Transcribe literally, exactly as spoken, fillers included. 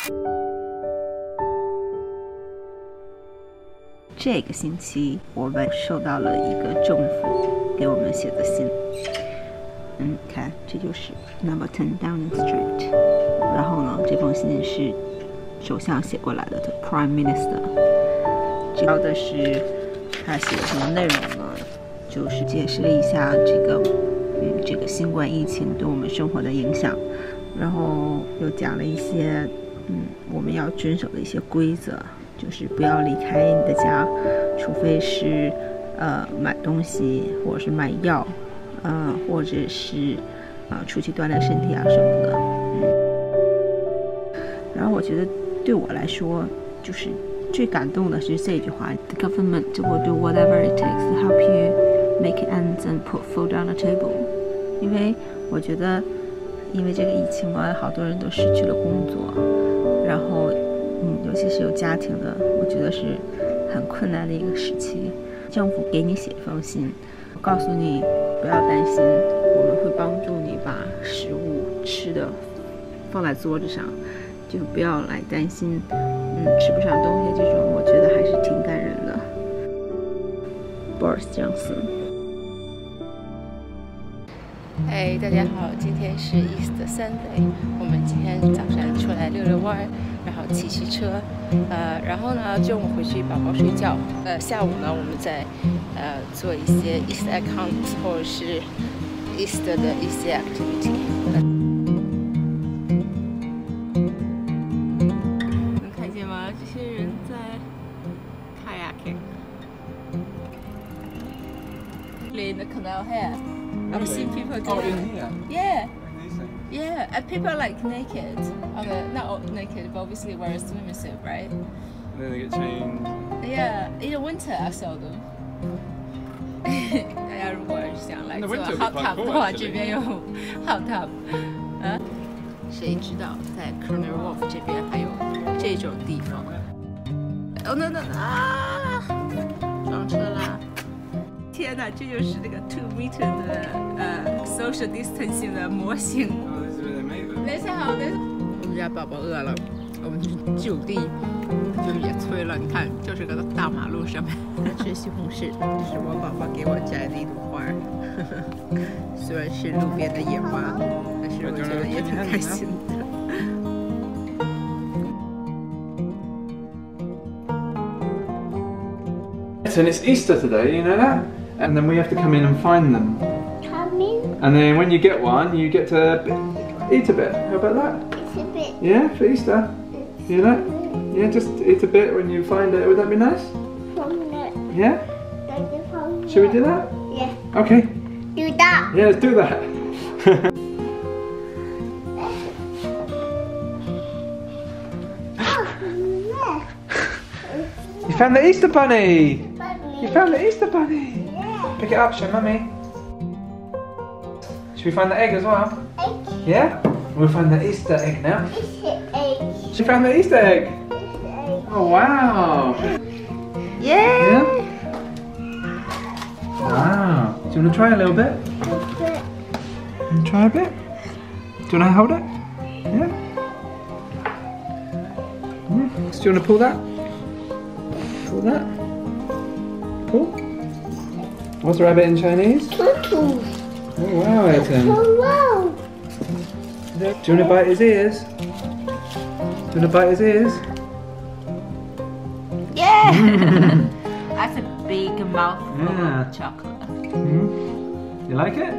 这个星期我们收到了一个政府给我们写的信。嗯，看，这就是 Number Ten Downing Street。然后呢，这封信是首相写过来的 ，The Prime Minister。主要的是他写的什么内容呢？就是解释了一下这个，嗯，这个新冠疫情对我们生活的影响，然后又讲了一些，嗯，我们要遵守的一些规则。就是不要离开你的家，除非是呃买东西或者是买药，呃或者是啊、呃、出去锻炼身体啊什么的。嗯，然后我觉得对我来说，就是最感动的是这句话 ：The government will do whatever it takes to help you make ends and put food on the table。因为我觉得，因为这个疫情嘛，好多人都失去了工作，然后。嗯，尤其是有家庭的，我觉得是很困难的一个时期。政府给你写一封信，告诉你不要担心，我们会帮助你把食物吃的放在桌子上，就不要来担心，嗯，吃不上东西这种，我觉得还是挺感人的。Boris Johnson。 嗨，大家好，今天是 Easter Sunday， 我们今天早上出来遛遛弯儿，然后骑骑车，呃，然后呢中午回去宝宝睡觉，呃，下午呢我们再呃做一些 Easter egg hunt 或者是 Easter 的一些 activity。能看见吗？这些人在 kayaking。In the canal here. I've seen people do oh, it. in here? Yeah. Yeah, and people are like naked. Okay, not naked, but obviously wear a swimming suit, right? And then they get changed. Yeah, in the winter I saw them. 大家如果想来做 hot tub 的话，这边有 hot tub。啊，谁知道在 Canary Wharf 这边还有这种地方？哦，那那啊，撞车啦！天哪，这就是那个 two meter 的呃 social distancing 的模型。等一下好，等一下。我们家宝宝饿了，我们就地就野炊了。你看，就是个大马路上面吃西红柿，这是我宝宝给我摘的一朵花儿。虽然是路边的野花，但是我觉得也挺开心的。 And it's Easter today, you know that? And then we have to come in and find them. Come in? And then when you get one, you get to eat a bit. How about that? It's a bit. Yeah, for Easter. You know? Yeah, just eat a bit when you find it. Would that be nice? From the, Yeah? from Should we do that? Yeah. Okay. Do that. Yeah, let's do that. You found the Easter bunny! You found the Easter bunny! Yeah. Pick it up, show mummy. Should we find the egg as well? Egg. Yeah? We'll find the Easter egg now. It's the egg. She found the Easter egg! It's the egg. Oh wow! Yeah. Yeah? Wow! Do you want to try a little bit? You want to try a bit? Do you want to hold it? Yeah? Yeah. So do you want to pull that? Pull that? Pull? What's rabbit in Chinese? Tutu. Oh wow, Ayrton. Oh wow. Do you want to bite his ears? Do you want to bite his ears? Yeah. That's a big mouthful Yeah. of chocolate. Mm-hmm. You like it?